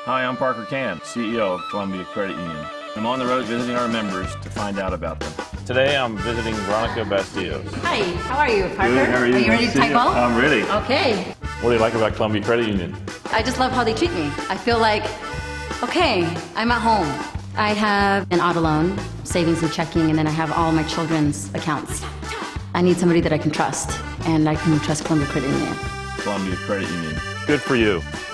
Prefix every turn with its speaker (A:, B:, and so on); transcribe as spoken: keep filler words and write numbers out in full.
A: Hi, I'm Parker Can, C E O of Columbia Credit Union. I'm on the road visiting our members to find out about them. Today I'm visiting Veronica Bastillos.
B: Hi, how are you, Parker?
A: Good, how are you?
B: Are you ready to type ball?
A: I'm ready.
B: Okay.
A: What do you like about Columbia Credit Union?
B: I just love how they treat me. I feel like, okay, I'm at home. I have an auto loan, savings and checking, and then I have all my children's accounts. I need somebody that I can trust, and I can trust Columbia Credit Union.
A: Columbia Credit Union.
C: Good for you.